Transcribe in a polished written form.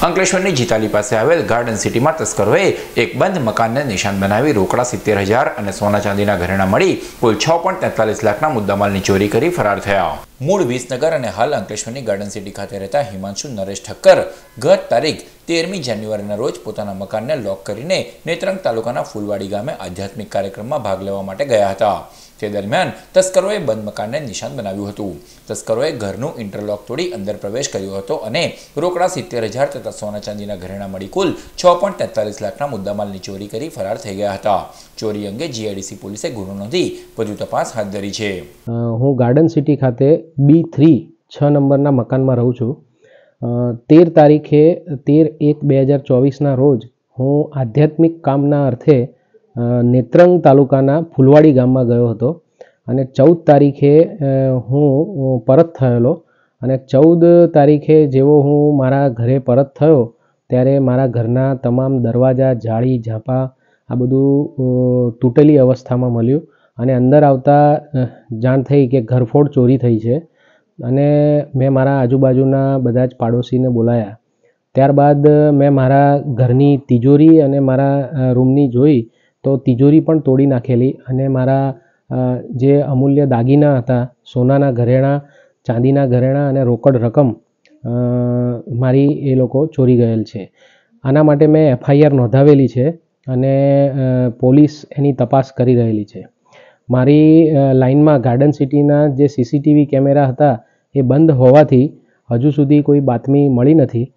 અંકલેશ્વરની જીતાલી પાસે આવેલ ગાર્ડન સિટીમાં તસ્કરોએ એક બંધ મકાનને નિશાન બનાવી રોકડા 70,000 અને સોના ચાંદીના ઘરેણાં મળી કુલ 6.43 લાખના મુદ્દામાલની ચોરી કરી ફરાર થયા। મૂળ વિસનગર અને હાલ અંકલેશ્વરની ગાર્ડન સિટી ખાતે રહેતા હિમાંશુ નરેશ ઠક્કર ગત તારીખ 13મી જાન્યુઆરીના રોજ પોતાના મકાનને લોક કરીને નેત્રંગ તાલુકાના ફૂલવાડી ગામે આધ્યાત્મિક કાર્યક્રમમાં ભાગ લેવા માટે ગયા હતા। તે દરમિયાન તસ્કરોએ બંધ મકાનને નિશાન બનાવ્યું હતું। તસ્કરોએ ઘરનું ઇન્ટરલોક તોડી અંદર પ્રવેશ કર્યો હતો અને રોકડા 70,000 તથા સોના ચાંદીના ઘરેણાં મળી કુલ 6.43 લાખના મુદ્દામાલની ચોરી કરી ફરાર થઈ ગયા હતા। ચોરી અંગે જીઆઈડીસી પોલીસે ગુનો નોંધી વધુ તપાસ હાથ ધરી છે। હું ગાર્ડન સિટી ખાતે B3 6 નંબરના મકાનમાં રહું છું। 13 તારીખે 13/1/2024ના રોજ હું આધ્યાત્મિક કામના અર્થે નેત્રંગ તાલુકાના ફૂલવાડી ગામમાં ગયો હતો અને 14 તારીખે હું પરત થયેલો અને 14 તારીખે જેવો હું મારા ઘરે પરત થયો ત્યારે મારા ઘરના તમામ દરવાજા જાળી ઝાંપા આ બધું તૂટેલી અવસ્થામાં મળ્યું અને અંદર આવતા જાણ થઈ કે ઘરફોડ ચોરી થઈ છે અને મેં મારા આજુબાજુના બધા જ પાડોશીને બોલાયા। ત્યારબાદ મેં મારા ઘરની તિજોરી અને મારા રૂમની જોઈ તો તિજોરી પણ તોડી નાખેલી અને મારા જે અમૂલ્ય દાગીના હતા સોનાના ઘરેણાં ચાંદીના ઘરેણાં અને રોકડ રકમ મારી એ લોકો ચોરી ગયેલ છે। આના માટે મેં FIR નોંધાવેલી છે અને પોલીસ એની તપાસ કરી રહેલી છે। મારી લાઇનમાં ગાર્ડન સિટીના જે CCTV કેમેરા હતા એ બંધ હોવાથી હજુ સુધી કોઈ બાતમી મળી નથી।